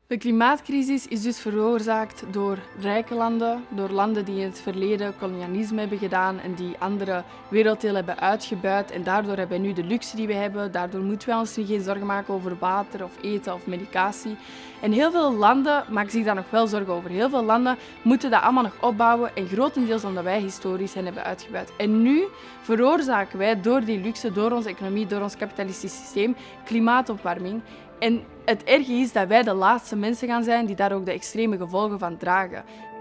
De klimaatcrisis is dus veroorzaakt door rijke landen, door landen die in het verleden kolonialisme hebben gedaan en die andere werelddelen hebben uitgebuit. En daardoor hebben we nu de luxe die we hebben. Daardoor moeten wij ons geen zorgen maken over water of eten of medicatie. En heel veel landen maken zich daar nog wel zorgen over. Heel veel landen moeten dat allemaal nog opbouwen en grotendeels omdat wij historisch hen hebben uitgebuit. En nu veroorzaken wij door die luxe, door onze economie, door ons kapitalistisch systeem, klimaatopwarming. En het erge is dat wij de laatste mensen gaan zijn die daar ook de extreme gevolgen van dragen.